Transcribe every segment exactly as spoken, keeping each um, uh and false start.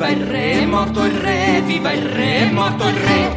viva il re, è morto il re, viva il re, è morto il re.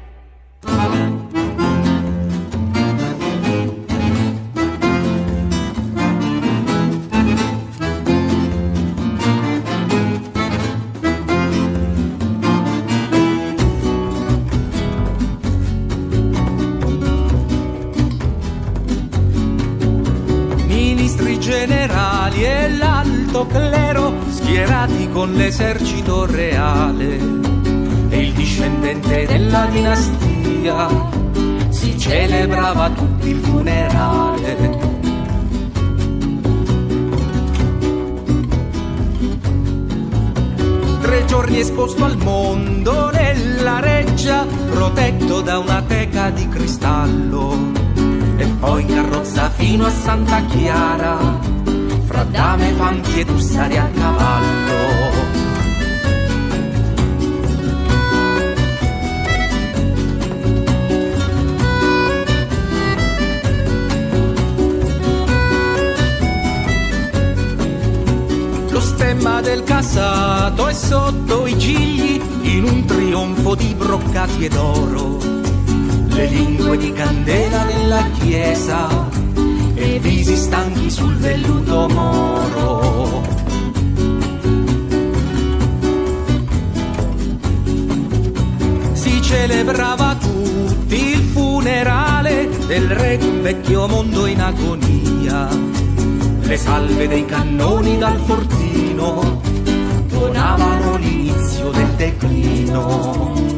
Ministri generali e l'alto clero schierati con l'esercito reale e il discendente della dinastia si celebrava tutti il funerale. Tre giorni esposto al mondo nella reggia, protetto da una teca di cristallo, e poi in carrozza fino a Santa Chiara, fra dame, fanti ed ussari a cavallo. Lo stemma del casato è sotto i gigli in un trionfo di broccati ed oro, le lingue di candela della chiesa e visi stanchi sul velluto moro. Si celebrava tutti il funerale del re d'un vecchio mondo in agonia. Le salve dei cannoni dal fortino tuonavano l'inizio del declino.